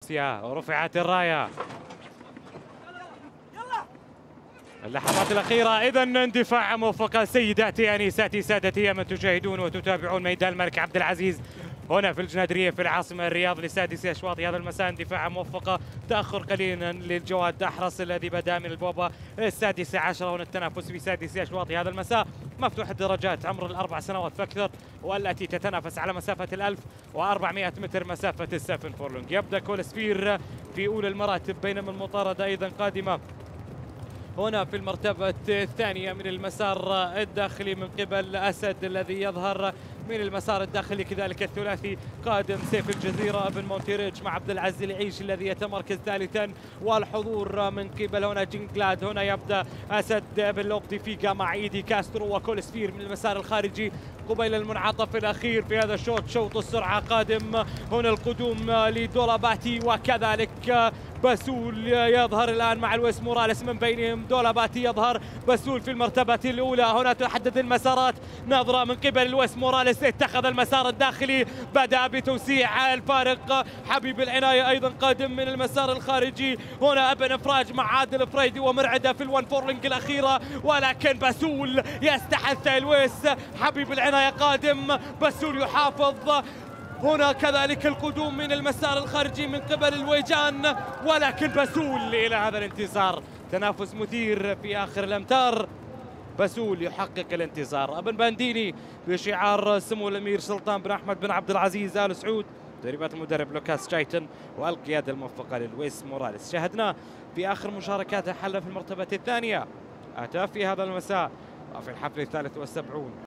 روسيا ورفعت الراية. اللحظات الأخيرة إذا اندفاع موفق. سيداتي أنيساتي سادتي من تشاهدون وتتابعون ميدان الملك عبد العزيز هنا في الجنادرية في العاصمة الرياض لسادس أشواط هذا المساء. اندفاع موفقة، تأخر قليلا للجواد أحرص الذي بدأ من البوابة السادسة عشرة. هنا التنافس في سادس أشواط هذا المساء. مفتوح الدرجات عمر الأربع سنوات فأكثر والتي تتنافس على مسافة 1400 متر مسافة السفن فورلونج. يبدأ كولسفير في أولى المراتب بينما المطاردة أيضا قادمة هنا في المرتبة الثانية من المسار الداخلي من قبل أسد الذي يظهر من المسار الداخلي. كذلك الثلاثي قادم سيف الجزيرة ابن مونتيريج مع عبد العزيز العيش الذي يتمركز ثالثا. والحضور من قبل هنا جينغلاد. هنا يبدأ أسد بن لوقتي فيجا مع إيدي كاسترو وكولسفير من المسار الخارجي قبيل المنعطف الأخير في هذا الشوط. شوط السرعة قادم هنا القدوم لدولاباتي وكذلك بسول يظهر الآن مع لويس موراليس من بينهم. دولاباتي يظهر، بسول في المرتبة الأولى. هنا تحدد المسارات، نظرة من قبل لويس موراليس اتخذ المسار الداخلي، بدأ بتوسيع الفارق. حبيب العناية أيضا قادم من المسار الخارجي. هنا ابن إفراج مع عادل فريدي ومرعدة في الون فورلينج الأخيرة، ولكن بسول يستحث لويس. حبيب العناية قادم، بسول يحافظ. هنا كذلك القدوم من المسار الخارجي من قبل الويجان، ولكن بسول إلى هذا الانتصار. تنافس مثير في آخر الأمتار، بسول يحقق الانتصار. ابن بانديني بشعار سمو الأمير سلطان بن أحمد بن عبد العزيز آل سعود، تدريبات المدرب لوكاس شايتن والقيادة الموفقة للويس موراليس. شاهدناه في آخر مشاركاته حل في المرتبة الثانية، أتى في هذا المساء وفي الحفل 73.